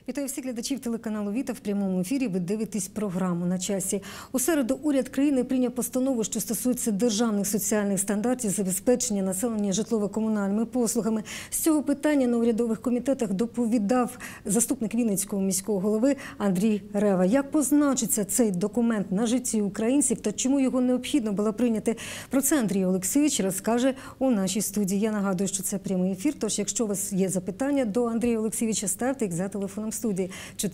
Вітаю всіх глядачів телеканалу «Віта». В прямому ефірі ви дивитесь програму «На часі». У середу уряд країни прийняв постанову, що стосується державних соціальних стандартів забезпечення населення житлово-комунальними послугами. З цього питання на урядових комітетах доповідав заступник Вінницького міського голови Андрій Рева. Як позначиться цей документ на житті українців та чому його необхідно було прийняти? Про це Андрій Олексійович розкаже у нашій студії. Я нагадую, що це прямий ефір, тож якщо у вас є запитання до Андрія Олексійовича, ставте їх за телефоном студії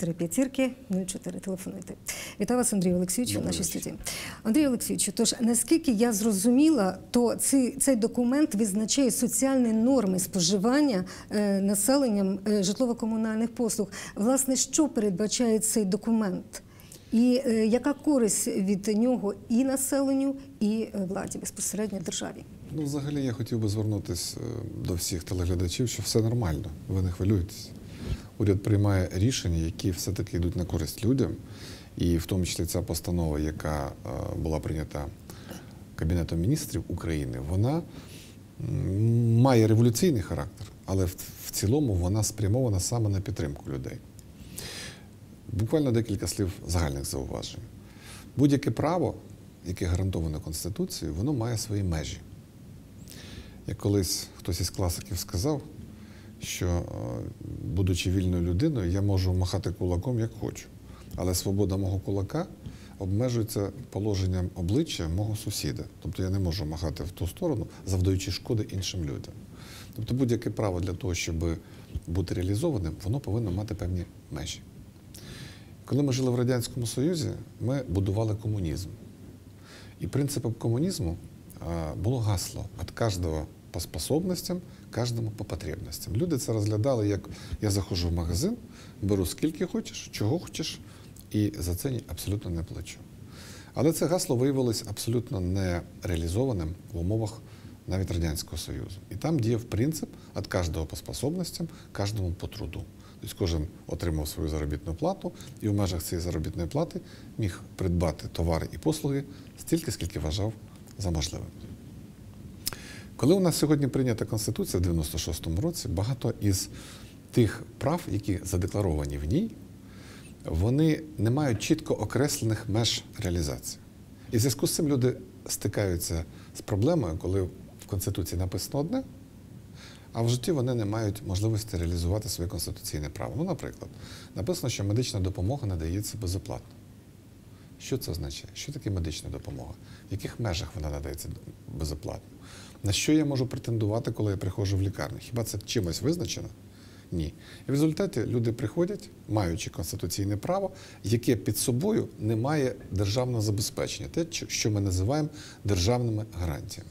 4504. Телефонуйте. Вітаю вас, Андрій Олексійович, у нашій студії. Андрій Олексійович, тож наскільки я зрозуміла, то цей документ визначає соціальні норми споживання населенням житлово-комунальних послуг. Власне, що передбачає цей документ? І яка користь від нього і населенню, і владі, безпосередньо державі? Ну, взагалі, я хотів би звернутися до всіх телеглядачів, що все нормально, ви не хвилюйтесь. Уряд приймає рішення, які все-таки йдуть на користь людям, і в тому числі ця постанова, яка була прийнята Кабінетом міністрів України, вона має революційний характер, але в цілому вона спрямована саме на підтримку людей. Буквально декілька слів загальних зауважень. Будь-яке право, яке гарантоване Конституцією, воно має свої межі. Як колись хтось із класиків сказав, що, будучи вільною людиною, я можу махати кулаком, як хочу. Але свобода мого кулака обмежується положенням обличчя мого сусіда. Тобто я не можу махати в ту сторону, завдаючи шкоди іншим людям. Тобто будь-яке право для того, щоб бути реалізованим, воно повинно мати певні межі. Коли ми жили в Радянському Союзі, ми будували комунізм. І принципом комунізму було гасло «От кожного по способностям, кожному по потребностям». Люди це розглядали, як я заходжу в магазин, беру скільки хочеш, чого хочеш, і за це абсолютно не плачу. Але це гасло виявилось абсолютно нереалізованим в умовах навіть Радянського Союзу. І там діяв принцип «От кожного по способностям, кожному по труду». Тобто кожен отримав свою заробітну плату і в межах цієї заробітної плати міг придбати товари і послуги стільки, скільки вважав за можливим. Коли у нас сьогодні прийнята Конституція в 96-му році, багато із тих прав, які задекларовані в ній, вони не мають чітко окреслених меж реалізації. І в зв'язку з цим люди стикаються з проблемою, коли в Конституції написано одне, а в житті вони не мають можливості реалізувати своє конституційне право. Ну, наприклад, написано, що медична допомога надається безоплатно. Що це означає? Що таке медична допомога? В яких межах вона надається безоплатно? На що я можу претендувати, коли я приходжу в лікарню? Хіба це чимось визначено? Ні. І в результаті люди приходять, маючи конституційне право, яке під собою не має державного забезпечення. Те, що ми називаємо державними гарантіями.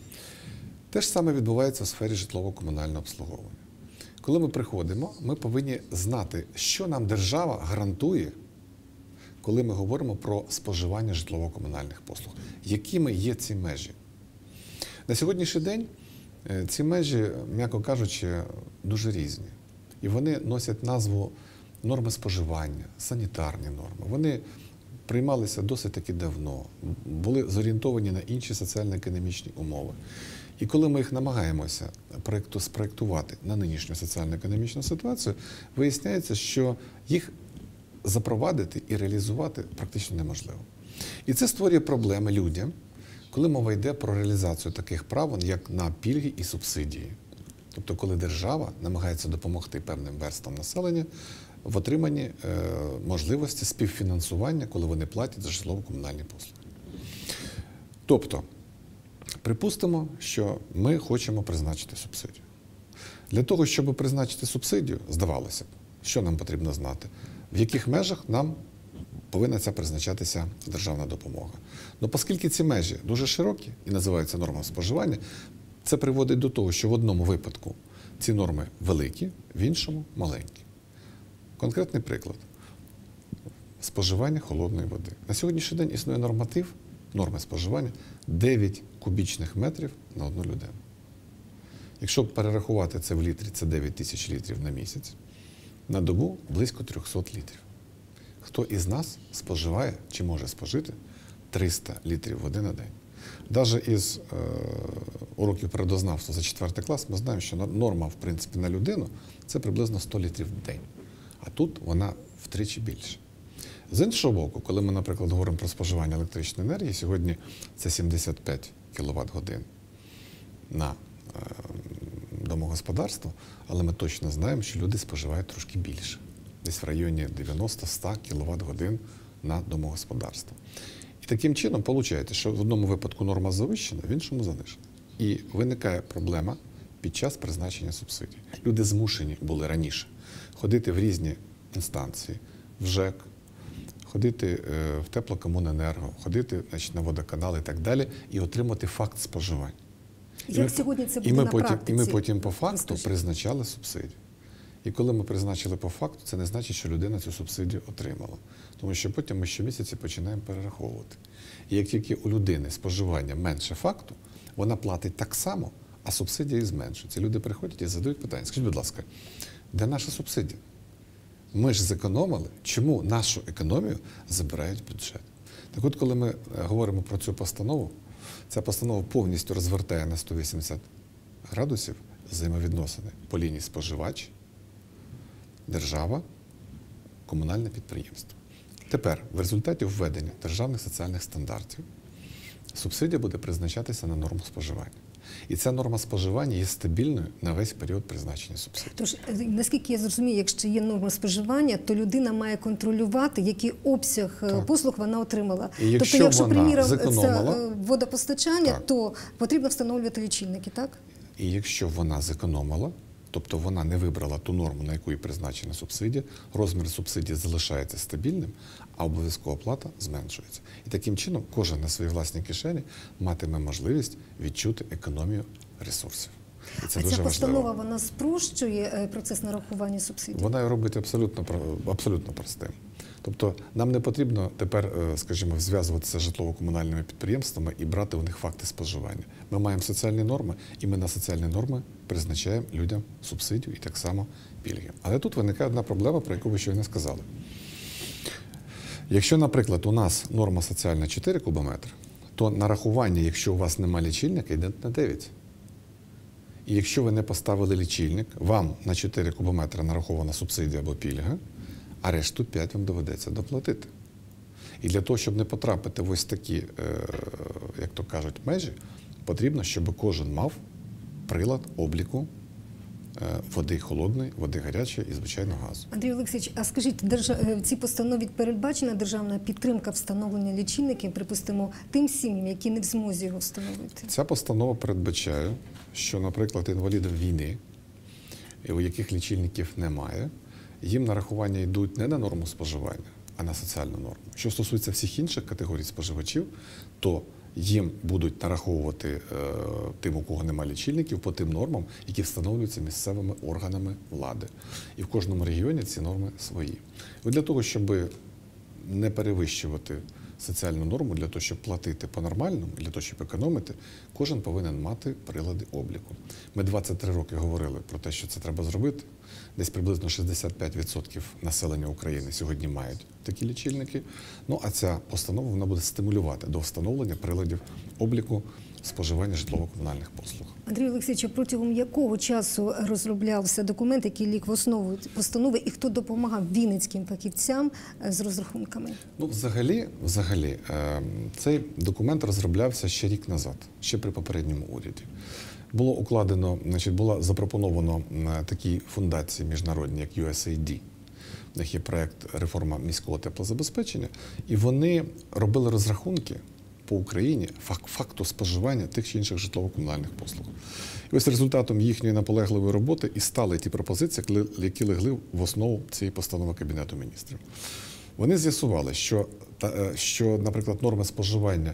Те ж саме відбувається у сфері житлово-комунального обслуговування. Коли ми приходимо, ми повинні знати, що нам держава гарантує, коли ми говоримо про споживання житлово-комунальних послуг. Якими є ці межі? На сьогоднішній день ці межі, м'яко кажучи, дуже різні. І вони носять назву норми споживання, санітарні норми. Вони приймалися досить таки давно, були зорієнтовані на інші соціально-економічні умови. І коли ми їх намагаємося спроєктувати на нинішню соціально-економічну ситуацію, виясняється, що їх запровадити і реалізувати практично неможливо. І це створює проблеми людям, коли мова йде про реалізацію таких прав, як на пільги і субсидії. Тобто, коли держава намагається допомогти певним верствам населення в отриманні можливості співфінансування, коли вони платять за житлово-комунальні послуги. Тобто, припустимо, що ми хочемо призначити субсидію. Для того, щоб призначити субсидію, здавалося б, що нам потрібно знати? В яких межах нам повинна ця призначатися державна допомога. Ну, оскільки ці межі дуже широкі і називаються нормами споживання, це приводить до того, що в одному випадку ці норми великі, в іншому маленькі. Конкретний приклад. Споживання холодної води. На сьогоднішній день існує норматив, норми споживання 9 кубічних метрів на одну людину. Якщо перерахувати це в літрі, це 9 тисяч літрів на місяць, на добу близько 300 літрів. Хто із нас споживає чи може спожити 300 літрів води на день? Навіть із уроків природознавства за 4 клас ми знаємо, що норма, в принципі, на людину – це приблизно 100 літрів в день. а тут вона втричі більше. З іншого боку, коли ми, наприклад, говоримо про споживання електричної енергії, сьогодні це 75 кВт-годин на домогосподарство, але ми точно знаємо, що люди споживають трошки більше. Десь в районі 90-100 кВт-годин на домогосподарство. І таким чином виходить, що в одному випадку норма завищена, в іншому занижена. І виникає проблема під час призначення субсидій. Люди змушені були раніше ходити в різні інстанції, в ЖЕК, ходити в теплокомуненерго, ходити, значить, на водоканал і так далі, і отримати факт споживання. Як сьогодні це буде на практиці? І ми потім по факту призначали субсидію. І коли ми призначили по факту, це не значить, що людина цю субсидію отримала. Тому що потім ми щомісяці починаємо перераховувати. І як тільки у людини споживання менше факту, вона платить так само, а субсидія зменшується. Люди приходять і задають питання. Скажіть, будь ласка, де наша субсидія? Ми ж зекономили, чому нашу економію забирають в бюджет? Так от, коли ми говоримо про цю постанову, ця постанова повністю розвертає на 180 градусів взаємовідносини по лінії споживач, держава, комунальне підприємство. Тепер, в результаті введення державних соціальних стандартів, субсидія буде призначатися на норму споживання. І ця норма споживання є стабільною на весь період призначення субсидій. Тож, наскільки я зрозумію, якщо є норма споживання, то людина має контролювати, який обсяг послуг вона отримала. І тобто, якщо, вона приміром, зекономила, це водопостачання, то потрібно встановлювати лічильники, так? І якщо вона зекономила, тобто вона не вибрала ту норму, на яку і призначена субсидія, розмір субсидії залишається стабільним, а обов'язкова плата зменшується. І таким чином кожен на своїй власній кишені матиме можливість відчути економію ресурсів. І це а дуже ця важливо. постанова, вона спрощує процес нарахування субсидій? Вона його робить абсолютно простим. Тобто нам не потрібно тепер, скажімо, зв'язуватися з житлово-комунальними підприємствами і брати у них факти споживання. Ми маємо соціальні норми, і ми на соціальні норми призначаємо людям субсидію і так само пільги. Але тут виникає одна проблема, про яку ви щойно сказали. Якщо, наприклад, у нас норма соціальна 4 кубометри, то нарахування, якщо у вас немає лічильника, йде на 9. І якщо ви не поставили лічильник, вам на 4 кубометри нарахована субсидія або пільга, а решту 5 вам доведеться доплатити. І для того, щоб не потрапити в ось такі, як то кажуть, межі, потрібно, щоб кожен мав прилад обліку води холодної, води гарячої і, звичайно, газу. Андрій Олексійович, а скажіть, в цій постанові передбачена державна підтримка встановлення лічильників, припустимо, тим сім'ям, які не в змозі його встановити? Ця постанова передбачає, що, наприклад, інвалідам війни, у яких лічильників немає, їм нарахування йдуть не на норму споживання, а на соціальну норму. Що стосується всіх інших категорій споживачів, то їм будуть нараховувати тим, у кого немає лічильників, по тим нормам, які встановлюються місцевими органами влади. І в кожному регіоні ці норми свої. І для того, щоб не перевищувати соціальну норму, для того, щоб платити по-нормальному, для того, щоб економити, кожен повинен мати прилади обліку. Ми 23 роки говорили про те, що це треба зробити. Десь приблизно 65% населення України сьогодні мають такі лічильники. Ну, а ця постанова вона буде стимулювати до встановлення приладів обліку споживання житлово-комунальних послуг. Андрій Олексійович, а протягом якого часу розроблявся документ, який ліг в основу постанови, і хто допомагав вінницьким фахівцям з розрахунками? Ну, взагалі, цей документ розроблявся ще рік назад, ще при попередньому уряді. Було укладено, було запропоновано такі фундації міжнародні, як USAID. У них є проєкт реформа міського теплозабезпечення, і вони робили розрахунки по Україні факту споживання тих чи інших житлово-комунальних послуг. І ось результатом їхньої наполегливої роботи і стали ті пропозиції, які легли в основу цієї постанови Кабінету міністрів. Вони з'ясували, що, наприклад, норма споживання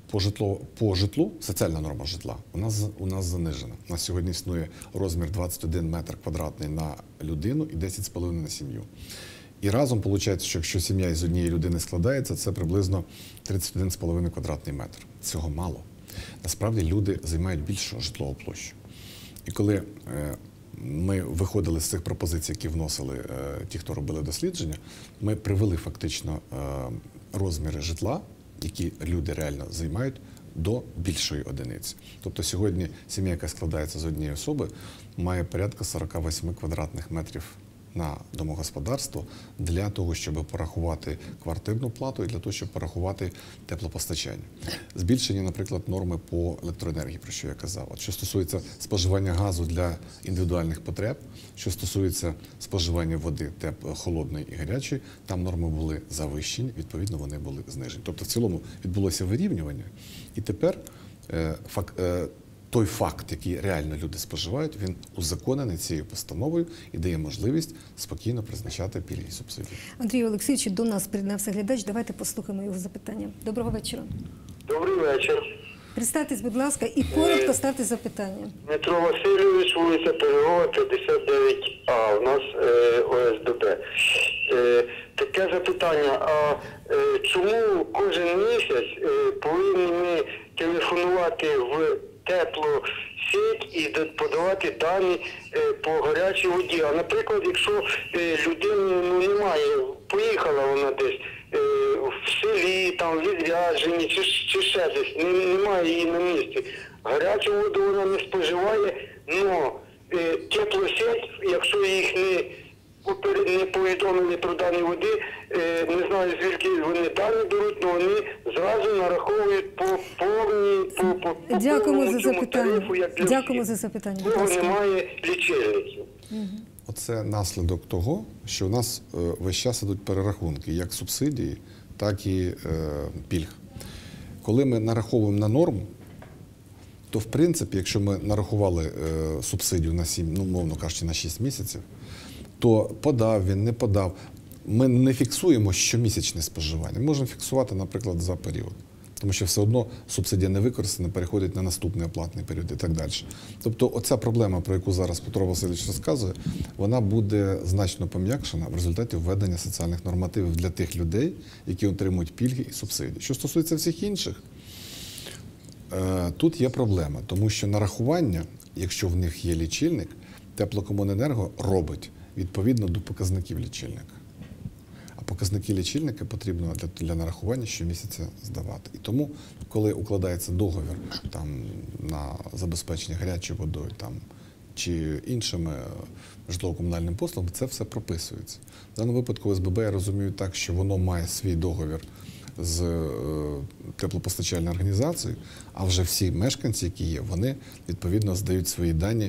по житлу, соціальна норма житла, у нас занижена. У нас сьогодні існує розмір 21 метр квадратний на людину і 10,5 на сім'ю. І разом виходить, що якщо сім'я із однієї людини складається, це приблизно 31,5 квадратний метр. Цього мало. Насправді люди займають більшу житлову площу. І коли ми виходили з цих пропозицій, які вносили ті, хто робили дослідження, ми привели фактично розміри житла, які люди реально займають, до більшої одиниці. Тобто сьогодні сім'я, яка складається з однієї особи, має порядка 48 квадратних метрів на домогосподарство для того, щоб порахувати квартирну плату і для того, щоб порахувати теплопостачання. Збільшені, наприклад, норми по електроенергії, про що я казав. От що стосується споживання газу для індивідуальних потреб, що стосується споживання води холодної і гарячої, там норми були завищені, відповідно, вони були знижені. Тобто, в цілому відбулося вирівнювання, і тепер той факт, який реально люди споживають, він узаконений цією постановою і дає можливість спокійно призначати пільги і субсидії. Андрію Олексійовичу, до нас приєднався глядач. Давайте послухаємо його запитання. Доброго вечора. Добрий вечір. Представтесь, будь ласка, і коротко ставте запитання. Дмитро Васильович, вулиця Пирогова, 59А, у нас ОСББ. Таке запитання, а чому кожен місяць повинні ми телефонувати в теплу сеть і подавати дані по гарячій воді? А, наприклад, якщо людини немає, поїхала вона десь в селі, там, в відрядженні чи ще десь, немає її на місці. Гарячу воду вона не споживає, але теплосеть, якщо їх не повідомили про дані води, не знаю, звідки вони дані беруть, але вони зразу нараховують по повній Дякуємо за цьому тарифу, запитання. як для Дякуємо всіх. за запитання. Будь Цього ласка. немає лічильників. Оце наслідок того, що у нас весь час ідуть перерахунки, як субсидії, так і пільг. Коли ми нараховуємо на норму, то в принципі, якщо ми нарахували субсидію на 7, ну, мовно кажучи, на 6 місяців, то подав він, не подав. Ми не фіксуємо щомісячне споживання. Ми можемо фіксувати, наприклад, за період. Тому що все одно субсидія не використана, переходить на наступний оплатний період і так далі. Тобто оця проблема, про яку зараз Петро Васильович розказує, вона буде значно пом'якшена в результаті введення соціальних нормативів для тих людей, які отримують пільги і субсидії. Що стосується всіх інших, тут є проблема, тому що нарахування, якщо в них є лічильник, Теплокомуненерго робить відповідно до показників лічильника. А показники лічильника потрібно для нарахування щомісяця здавати. І тому, коли укладається договір там, на забезпечення гарячою водою там, чи іншими житлово-комунальними послугами, це все прописується. В даному випадку ОСББ, я розумію так, що воно має свій договір з теплопостачальною організацією, а вже всі мешканці, які є, вони відповідно здають свої дані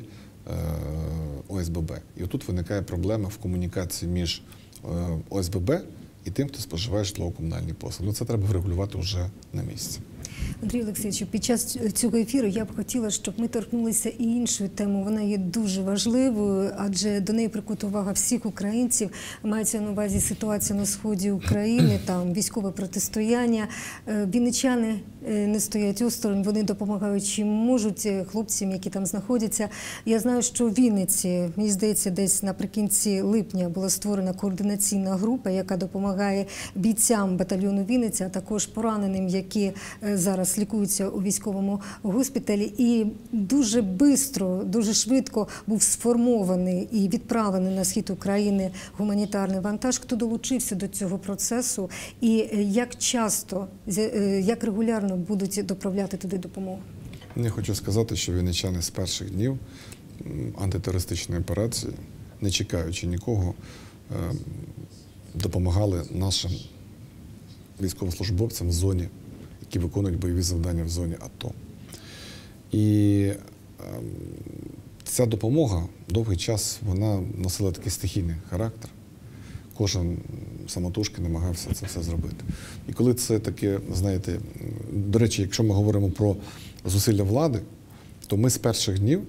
ОСББ. І отут виникає проблема в комунікації між ОСББ і тим, хто споживає житлово-комунальні послуги. Ну, це треба врегулювати вже на місці. Андрій Олексійович, під час цього ефіру я б хотіла, щоб ми торкнулися і іншою темою. Вона є дуже важливою, адже до неї прикута увага всіх українців. Мається на увазі ситуація на сході України, там військове протистояння. Вінничани не стоять осторонь, вони допомагають чим можуть хлопцям, які там знаходяться. Я знаю, що в Вінниці, мені здається, десь наприкінці липня була створена координаційна група, яка допомагає бійцям батальйону Вінниця, а також пораненим, які зараз лікуються у військовому госпіталі. І дуже швидко, дуже швидко був сформований і відправлений на схід України гуманітарний вантаж. Хто долучився до цього процесу і як часто, як регулярно будуть доправляти туди допомогу? Я хочу сказати, що вінничани з перших днів антитерористичної операції, не чекаючи нікого, допомагали нашим військовослужбовцям в зоні, які виконують бойові завдання в зоні АТО. І ця допомога довгий час вона носила такий стихійний характер. Кожен самотужки намагався це все зробити. І коли це таке, знаєте, до речі, якщо ми говоримо про зусилля влади, то ми з перших днів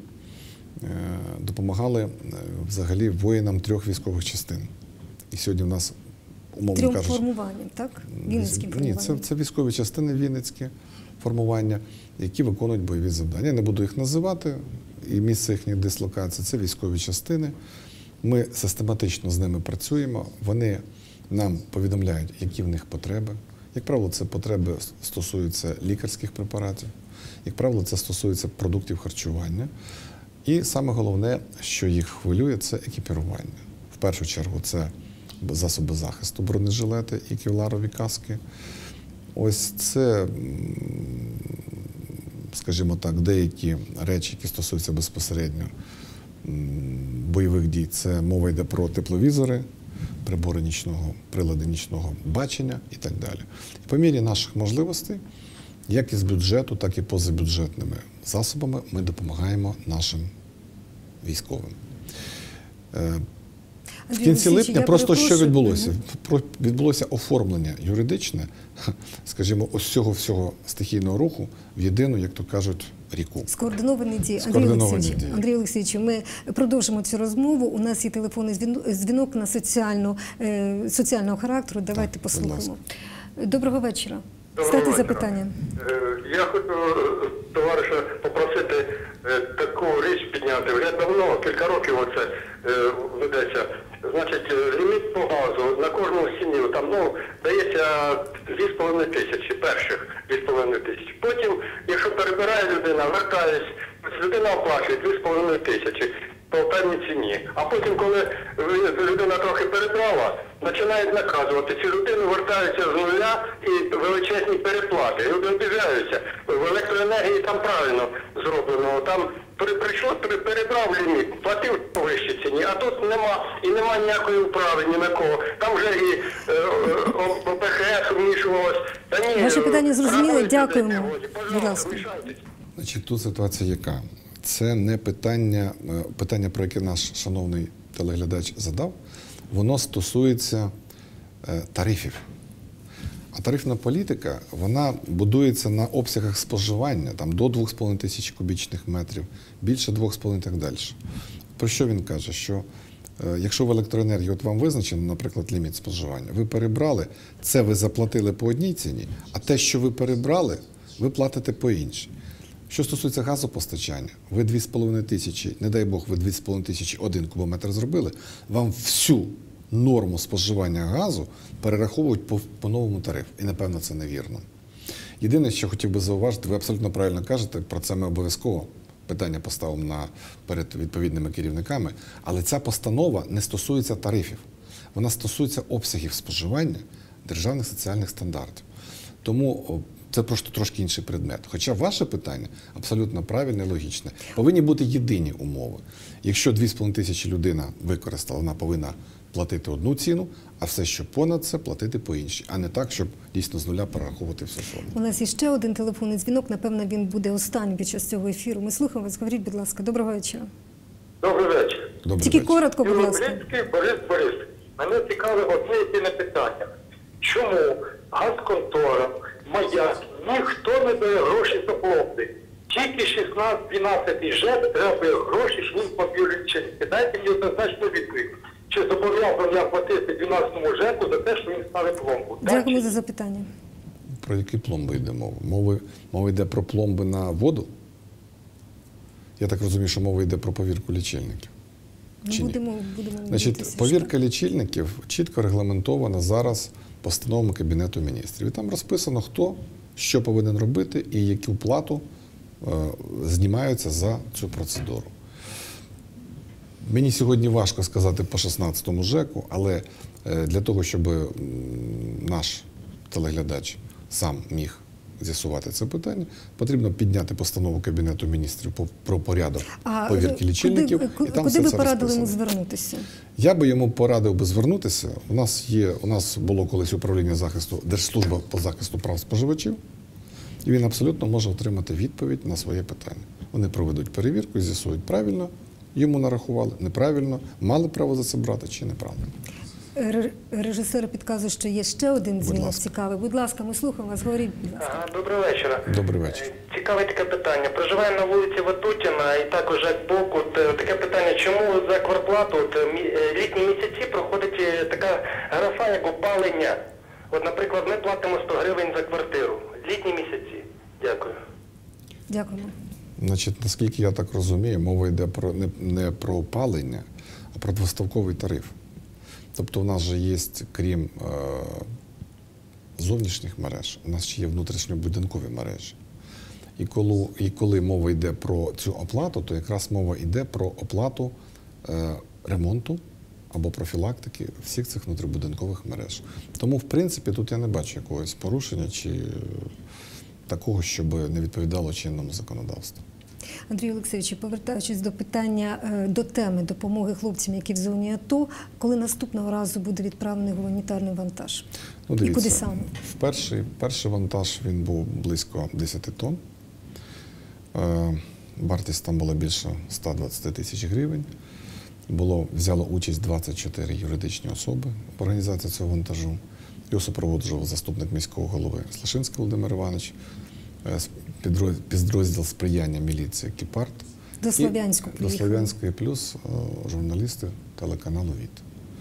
допомагали взагалі воїнам 3 військових частин. І сьогодні в нас, умовно кажучи, формуванням, так? Вінницьким формуванням. Ні, це військові частини вінницькі формування, які виконують бойові завдання. Я не буду їх називати, і місце їхньої дислокації – це військові частини. Ми систематично з ними працюємо, вони нам повідомляють, які в них потреби. Як правило, це потреби стосуються лікарських препаратів, як правило, це стосується продуктів харчування. І саме головне, що їх хвилює, це екіпірування. В першу чергу це засоби захисту, бронежилети і кевларові каски. Ось це, скажімо так, деякі речі, які стосуються безпосередньо бойових дій. Це мова йде про тепловізори, прибори нічного, прилади нічного бачення і так далі. І по мірі наших можливостей, як із бюджету, так і позабюджетними засобами ми допомагаємо нашим військовим. В кінці липня просто що відбулося? Відбулося оформлення юридичне, скажімо, ось цього всього стихійного руху в єдину, як то кажуть, ріку. Скоординовані дії. Скоординовані дії. Андрій Олексійовичу, ми продовжимо цю розмову. У нас є телефонний дзвінок на соціального характеру. Давайте послухаємо. Доброго вечора. Ставте запитання. Я хочу товариша попросити таку річ підняти. Вже давно, кілька років оце ведеться. Значить, ліміт по газу на кожну сім'ю там, дається 2,5 тисячі, перших 2,5 тисячі. Потім, якщо перебирає людина, вертається, людина оплачує 2,5 тисячі по певній ціні. А потім, коли людина трохи перебрала, починають наказувати. Ці людини вертаються з нуля і величезні переплати. Люди обіжаються. В електроенергії там правильно зроблено. Там перебрав ліміт, платив по вищій ціні, а тут нема ніякої управи ні на кого. Там вже і ОПХС вмішувалось. Ваше питання зрозуміло, дякуємо. Будь ласка. Значить, тут ситуація яка? Це не питання, про яке наш шановний телеглядач задав, воно стосується тарифів. А тарифна політика, вона будується на обсягах споживання, там до 2,5 тисяч кубічних метрів, більше 2,5 і так далі. Про що він каже? Що якщо в електроенергії от вам визначено, наприклад, ліміт споживання, ви перебрали, це ви заплатили по одній ціні, а те, що ви перебрали, ви платите по іншій. Що стосується газопостачання, ви 2,5 тисячі, не дай Бог, ви 2,5 тисячі 1 кубометр зробили, вам всю норму споживання газу перераховують по новому тарифу. І, напевно, це невірно. Єдине, що хотів би зауважити, ви абсолютно правильно кажете, про це ми обов'язково питання поставимо перед відповідними керівниками, але ця постанова не стосується тарифів. Вона стосується обсягів споживання державних соціальних стандартів. Тому це просто трошки інший предмет. Хоча ваше питання абсолютно правильне і логічне. Повинні бути єдині умови. Якщо 2,5 тисячі людина використала, вона повинна платити одну ціну, а все, що понад це, платити по іншій. А не так, щоб дійсно з нуля перераховувати всю суму. У нас є ще один телефонний дзвінок. Напевно, він буде останнім під час цього ефіру. Ми слухаємо вас. Говоріть, будь ласка. Доброго вечора. Добрий вечір. Тільки коротко, будь ласка. Борис. Мене цікаве одне єдине питання. Чому газконтора, Маяк, ніхто не дає гроші за пломби? Тільки 16-12 ЖЕК треба гроші, що він поб'юрить. Дайте мені однозначну відповідь. Чи зобов'язаний я платити 12-му ЖЕКу за те, що він ставить пломбу? Дякуємо за запитання. Про які пломби йде мова? Мова йде про пломби на воду? Я так розумію, що мова йде про повірку лічильників. Будемо Значить, повірка лічильників чітко регламентована зараз постановами Кабінету міністрів. І там розписано, хто що повинен робити і яку плату знімаються за цю процедуру. Мені сьогодні важко сказати по 16-му ЖЕКу, але для того, щоб наш телеглядач сам міг з'ясувати це питання, потрібно підняти постанову Кабінету міністрів про порядок повірки лічильників. Куди ви порадили йому звернутися? Я би йому порадив звернутися. У нас було колись управління захисту, Держслужба по захисту прав споживачів, і він абсолютно може отримати відповідь на своє питання. Вони проведуть перевірку і з'ясують, правильно йому нарахували, неправильно, мали право за це брати чи неправильно. Режисер підказує, що є ще один дзвінок цікавий. Будь ласка, ми слухаємо вас. Говоріть, будь ласка. Доброго вечора. Добрий вечір. Цікаве таке питання. Проживаю на вулиці Ватутіна і також боку. Таке питання, чому за квартплату літні місяці проходить така графа, як опалення? От, наприклад, ми платимо 100 гривень за квартиру. Літні місяці. Дякую. Дякуємо. Значить, наскільки я так розумію, мова йде не про опалення, а про двоставковий тариф. Тобто у нас же є, крім зовнішніх мереж, у нас ще є внутрішньобудинкові мережі. І коли мова йде про цю оплату, то якраз мова йде про оплату ремонту або профілактики всіх цих внутрібудинкових мереж. Тому, в принципі, тут я не бачу якогось порушення чи такого, щоб не відповідало чинному законодавству. Андрію Олексійовичу, повертаючись до питання, до теми допомоги хлопцям, які в зоні АТО, коли наступного разу буде відправлений гуманітарний вантаж? Ну, І куди саме? Перший вантаж він був близько 10 тонн. Вартість там була більше 120 тисяч гривень. Взяло участь 24 юридичні особи в організації цього вантажу. Його супроводжував заступник міського голови Слашинський Володимир Іванович, підрозділ сприяння міліції «Кіпард». До Слов'янську До Слов'янської плюс журналісти телеканалу ВІТ.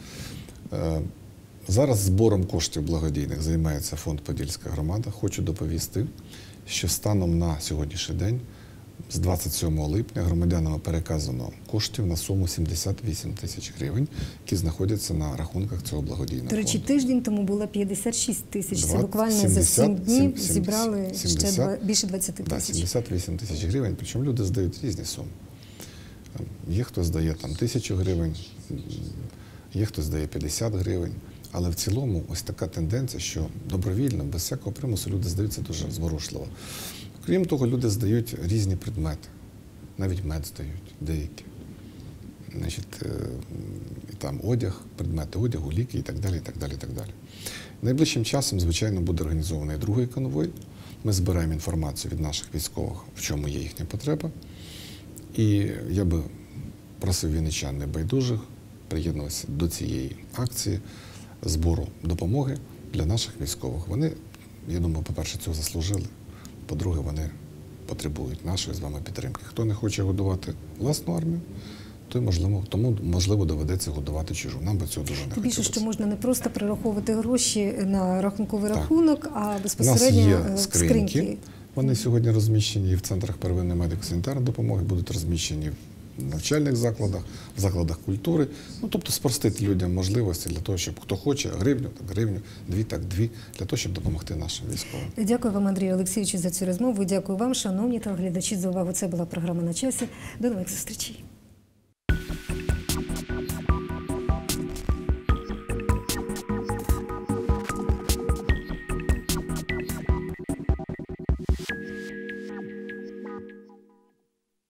Зараз збором коштів благодійних займається фонд «Подільська громада». Хочу доповісти, що станом на сьогоднішній день, з 27 липня, громадянам переказано коштів на суму 78 тисяч гривень, які знаходяться на рахунках цього благодійного фонду. До речі, тиждень тому було 56 тисяч. Це буквально за 7 днів зібрали ще більше 20 тисяч. 78 тисяч гривень, причому люди здають різні суми. Є хто здає там 1000 гривень, є хто здає 50 гривень. Але в цілому ось така тенденція, що добровільно, без всякого примусу люди здаються дуже зворушливо. Крім того, люди здають різні предмети. Навіть мед здають деякі. Значить, і там одяг, предмети одягу, ліки і так далі, і так далі, і так далі. Найближчим часом, звичайно, буде організований другий конвой. Ми збираємо інформацію від наших військових, в чому є їхня потреба. І я би просив вінничан небайдужих приєднуватися до цієї акції збору допомоги для наших військових. Вони, я думаю, по-перше, цього заслужили. По-друге, вони потребують нашої з вами підтримки. Хто не хоче годувати власну армію, тому, можливо, доведеться годувати чужу. Нам би цього дуже не хотілося. Більше, що можна не просто перераховувати гроші на рахунковий Так. рахунок, а безпосередньо У нас є скриньки. Вони сьогодні розміщені і в центрах первинної медико-санітарної допомоги, будуть розміщені в навчальних закладах, в закладах культури. Ну, тобто спростити людям можливості для того, щоб хто хоче гривню, так гривню, дві, для того, щоб допомогти нашим військовим. Дякую вам, Андрію Олексійовичу, за цю розмову. Дякую вам, шановні телеглядачі, за увагу. Це була програма «На часі». До нових зустрічей.